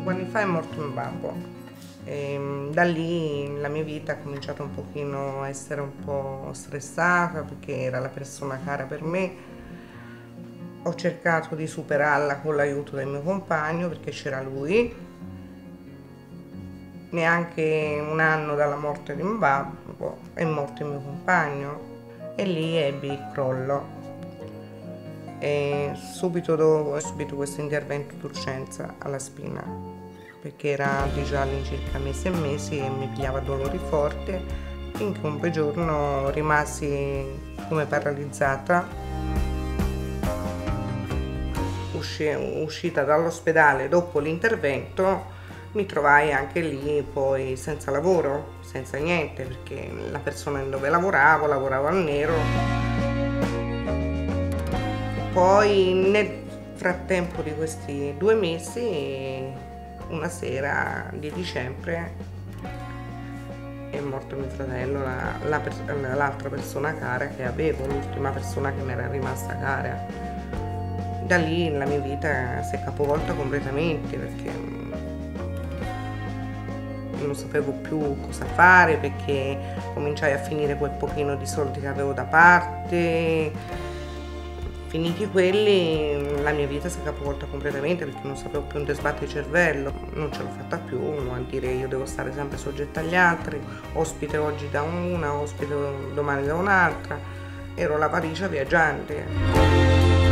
5 anni fa è morto mio babbo e da lì la mia vita ha cominciato un pochino a essere un po' stressata perché era la persona cara per me. Ho cercato di superarla con l'aiuto del mio compagno perché c'era lui. Neanche un anno dalla morte di mio babbo è morto il mio compagno e lì ebbi il crollo. E subito dopo ho subito questo intervento d'urgenza alla spina perché era già all'incirca mesi e mesi e mi pigliava dolori forti finché un bel giorno rimasi come paralizzata. Uscita dall'ospedale dopo l'intervento mi trovai anche lì poi senza lavoro, senza niente, perché la persona dove lavoravo al nero. Poi nel frattempo di questi 2 mesi, una sera di dicembre, è morto mio fratello, l'altra persona cara che avevo, l'ultima persona che mi era rimasta cara. Da lì la mia vita si è capovolta completamente perché non sapevo più cosa fare, perché cominciai a finire quel pochino di soldi che avevo da parte. Finiti quelli, la mia vita si è capovolta completamente perché non sapevo più dove sbattere il cervello, non ce l'ho fatta più a dire io devo stare sempre soggetta agli altri, ospite oggi da una, ospite domani da un'altra, ero la valigia viaggiante.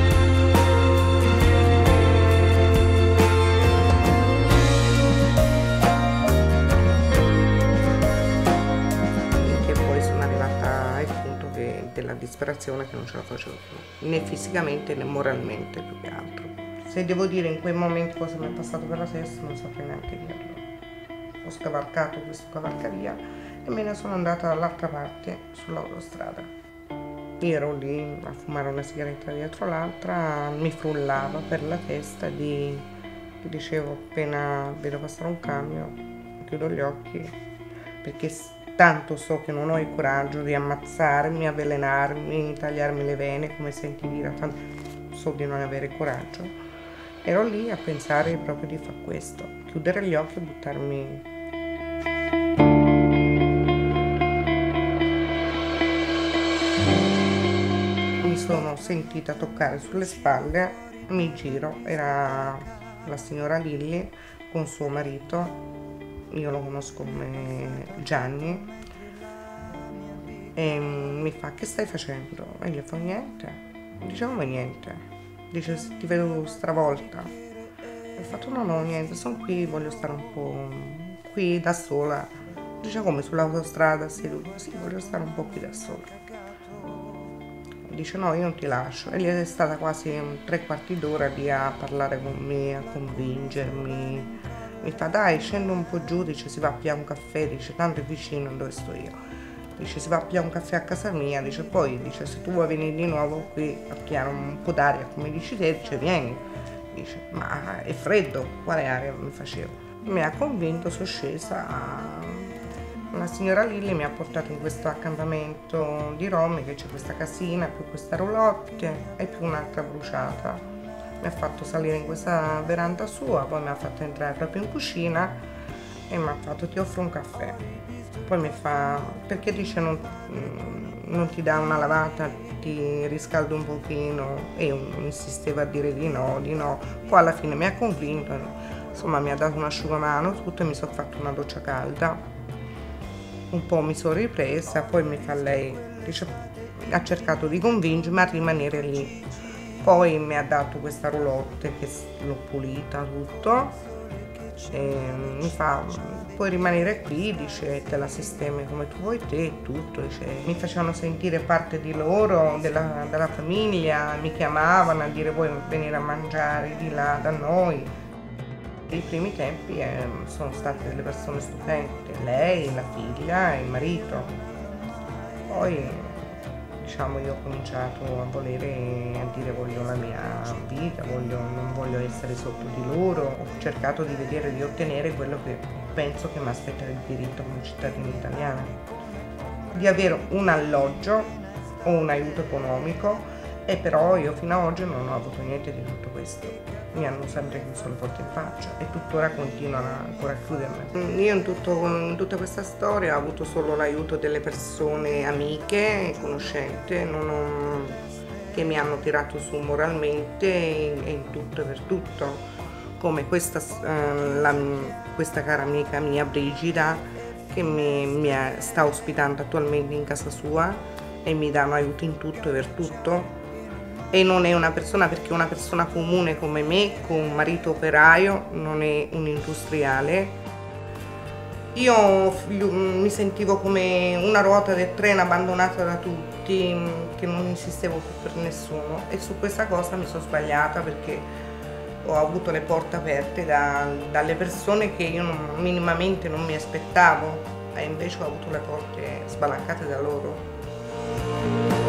Della disperazione che non ce la facevo più, né fisicamente né moralmente, più che altro. Se devo dire in quei momenti cosa mi è passato per la testa non saprei neanche dirlo. Ho scavalcato questo cavalcavia e me ne sono andata dall'altra parte sull'autostrada. Io ero lì a fumare una sigaretta dietro l'altra, mi frullava per la testa che dicevo appena vedo passare un camion chiudo gli occhi perché tanto so che non ho il coraggio di ammazzarmi, avvelenarmi, tagliarmi le vene, come senti dire, tanto so di non avere coraggio. Ero lì a pensare proprio di fare questo, chiudere gli occhi e buttarmi. Mi sono sentita toccare sulle spalle, mi giro, era la signora Lilli con suo marito. Io lo conosco come Gianni e mi fa: che stai facendo? E gli fa: niente. Dice: come niente? Dice: ti vedo stravolta. Ho fatto: no, niente, sono qui, voglio stare un po' qui da sola. Dice: come, sull'autostrada seduta? Sì, voglio stare un po' qui da sola. Dice: no, io non ti lascio. E lì è stata quasi 3/4 d'ora lì a parlare con me, a convincermi. Mi fa: dai, scendo un po' giù, dice, si va a pigliare un caffè, dice, tanto è vicino dove sto io. Dice: si va a pigliare un caffè a casa mia, dice, poi dice, se tu vuoi venire di nuovo qui a pigliare un po' d'aria come dici te, dice, vieni. Dice: ma è freddo, quale aria mi facevo? Mi ha convinto, sono scesa. La signora Lilli mi ha portato in questo accampamento di Rome, che c'è questa casina, più questa roulotte e più un'altra bruciata. Mi ha fatto salire in questa veranda sua, poi mi ha fatto entrare proprio in cucina e mi ha fatto: ti offro un caffè. Poi mi fa: perché dice non ti dà una lavata, ti riscaldo un pochino? E io insistevo a dire di no. Poi alla fine mi ha convinto, insomma mi ha dato un asciugamano tutto e mi sono fatto una doccia calda. Un po' mi sono ripresa, poi mi fa lei, dice, ha cercato di convincermi a rimanere lì. Poi mi ha dato questa roulotte che l'ho pulita tutto e mi fa: puoi rimanere qui, dice, te la sistemi come tu vuoi te e tutto. Dice, mi facevano sentire parte di loro, della famiglia, mi chiamavano a dire: vuoi venire a mangiare di là da noi? I primi tempi sono state delle persone stupende, lei, la figlia e il marito. Poi diciamo io ho cominciato a volere, a dire voglio la mia vita, non voglio essere sotto di loro. Ho cercato di vedere, di ottenere quello che penso che mi aspetta il diritto come cittadina italiana, di avere un alloggio o un aiuto economico E però io fino ad oggi non ho avuto niente di tutto questo. Mi hanno sempre chiuso le porte in faccia e tuttora continuano ancora a chiudermi. Io in tutta questa storia ho avuto solo l'aiuto delle persone amiche e conoscenti, che mi hanno tirato su moralmente e in tutto e per tutto, come questa cara amica mia Brigida, che sta ospitando attualmente in casa sua e mi dà un aiuto in tutto e per tutto. E non è una persona, perché è una persona comune come me, con un marito operaio, non è un industriale. Io mi sentivo come una ruota del treno abbandonata da tutti, che non insistevo più per nessuno, e su questa cosa mi sono sbagliata, perché ho avuto le porte aperte dalle persone che io minimamente non mi aspettavo, e invece ho avuto le porte spalancate da loro.